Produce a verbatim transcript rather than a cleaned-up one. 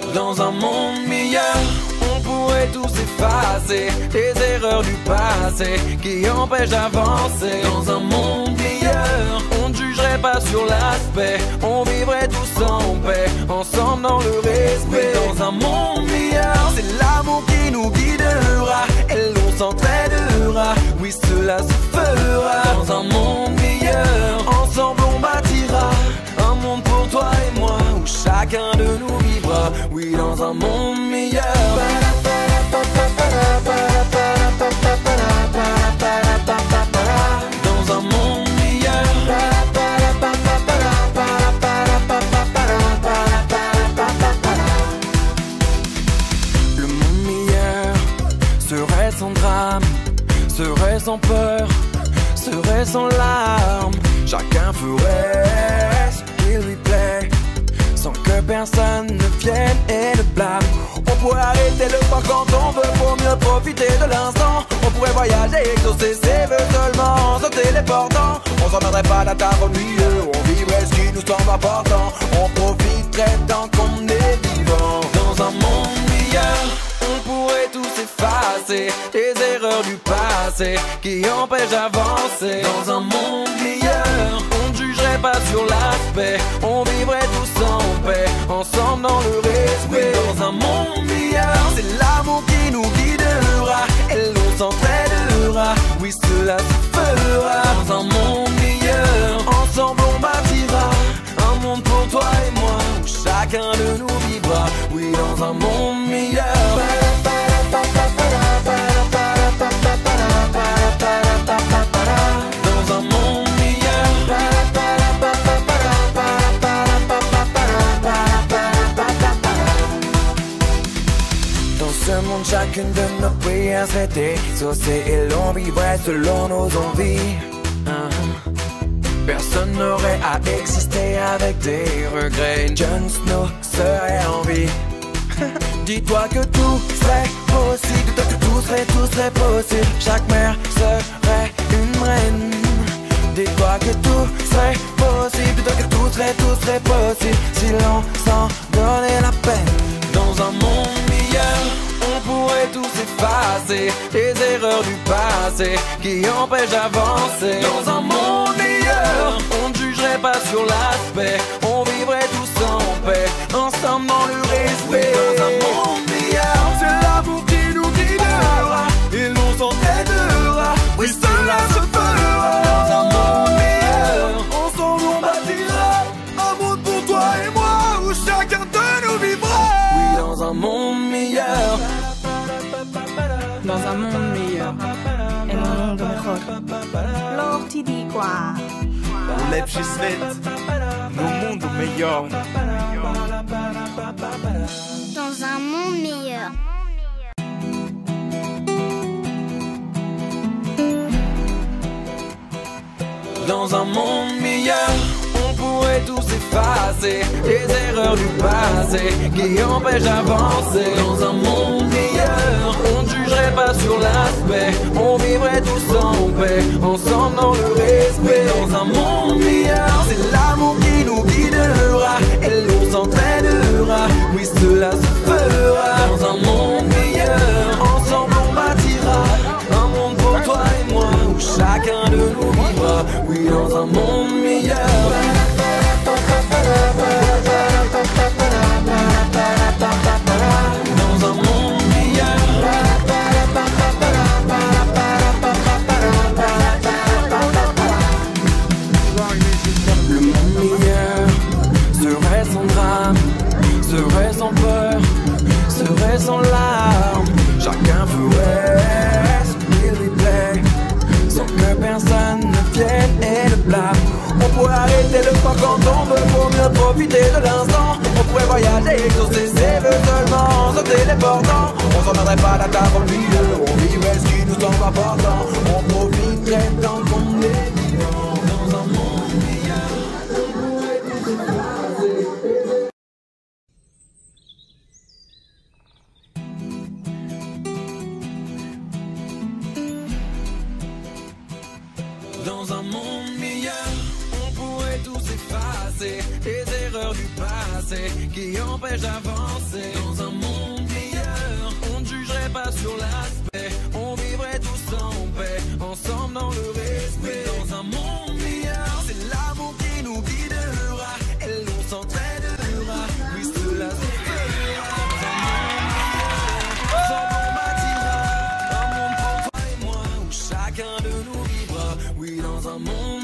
Dans un monde meilleur, on pourrait tous effacer les erreurs du passé qui empêchent d'avancer. Dans un monde meilleur, on ne jugerait pas sur l'aspect, on vivrait tous en paix, ensemble dans le respect. Dans un monde meilleur, c'est l'amour qui nous guidera et l'on s'entraidera, oui cela se fera. Dans un monde meilleur, ensemble on bâtira un monde pour toi et moi où chacun de nous vivra, oui dans un monde meilleur. Dans un monde meilleur. Le monde meilleur serait sans drame, serait sans peur, serait sans larmes. Chacun ferait ce qu'il lui plaît, sans que personne ne vienne et ne blâme. On pourrait arrêter le temps quand on veut pour mieux profiter de l'instant. On pourrait voyager, exaucer ses vœux seulement en se téléportant. On s'en mettrait pas la table au milieu, on vivrait ce qui nous semble important. On profiterait tant qu'on est vivant. Dans un monde meilleur, on pourrait tous effacer les erreurs du passé qui empêchent d'avancer. Dans un monde meilleur, on ne jugerait pas sur l'aspect, on vivrait tous en paix, ensemble dans le respect. Dans un monde meilleur, c'est l'amour qui nous guidera et l'on s'entraidera, oui cela se fera. Dans un monde meilleur, ensemble on bâtira un monde pour toi et moi où chacun de nous vivra, oui dans un monde meilleur. Dans un monde meilleur. Dans ce monde, chacune de nos prières serait exaucée et l'on vivrait selon nos envies. Personne n'aurait à exister avec des regrets. Jon Snow serait en vie. Dis-toi que tout serait possible, dis-toi que tout serait, tout serait possible. Chaque mère serait une reine. Dis-toi que tout serait possible, dis-toi que tout serait, tout serait possible si l'on s'en donnait la peine. Dans un monde meilleur, on pourrait tous effacer les erreurs du passé qui empêchent d'avancer. Dans un monde meilleur, on ne jugerait pas sur l'aspect, on vivrait tous en paix, ensemble dans le respect. Dans un monde meilleur, c'est l'amour qui nous guidera et l'on s'entraidera, oui cela se fera. Dans un monde meilleur, ensemble on bâtira un monde pour toi et moi où chacun de nous vivra, oui dans un monde meilleur. Dans un monde meilleur, en un mundo mejor. Love T D quoi. Ulepszysvet, no mundo melhor. Dans un monde meilleur. Dans un monde meilleur, on pourrait tous effacer les erreurs du passé qui empêchent d'avancer. Dans un monde meilleur, on ne jugerait pas sur l'aspect, on vivrait tous en paix, ensemble dans le respect. Dans un monde meilleur, c'est l'amour qui nous guidera et l'on s'entraidera, oui cela se fera. Dans un monde meilleur, ensemble on bâtira un monde pour toi et moi où chacun de nous vivra, oui dans un monde meilleur. Dans un monde meilleur. Le monde meilleur serait sans drame, serait sans peur, serait sans larmes. Chacun ferait ce qu'il lui plaît, sans que personne ne vienne et ne blâme. On pourrait arrêter le temps quand on veut pour mieux profiter de l'instant. On pourrait voyager, exaucer ses vœux seulement en se téléportant. On s'en mettrait pas la table au milieu, on vivrait ce qui nous semble important. On profiterait tant qu'on est vivant. Dans un monde meilleur, on pourrait tout effacer. Dans un monde meilleur, on pourrait tous effacer les erreurs du passé passé qui empêche d'avancer. Dans un monde meilleur, on ne jugerait pas sur l'aspect, on vivrait tous en paix, ensemble dans le respect. Dans un monde meilleur, c'est l'amour qui nous guidera, et l'on s'entraidera, puis cela se fera. Dans un monde meilleur, ensemble on bâtira un monde pour toi et moi, où chacun de nous vivra. Oui, dans un monde